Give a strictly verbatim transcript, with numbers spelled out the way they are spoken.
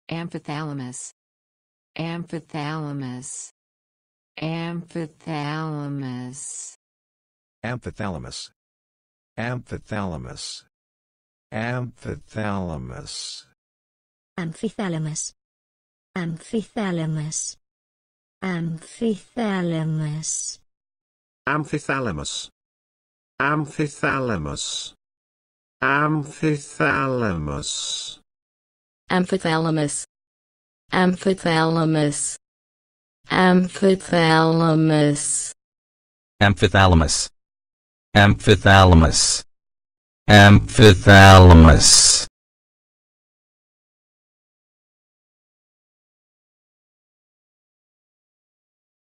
amphithalamus, amphithalamus, amphithalamus, amphithalamus, amphithalamus, amphithalamus, amphithalamus, amphithalamus, amphithalamus, amphithalamus, amphithalamus, amphithalamus, amphithalamus, amphithalamus, amphithalamus, amphithalamus, amphithalamus, amphithalamus.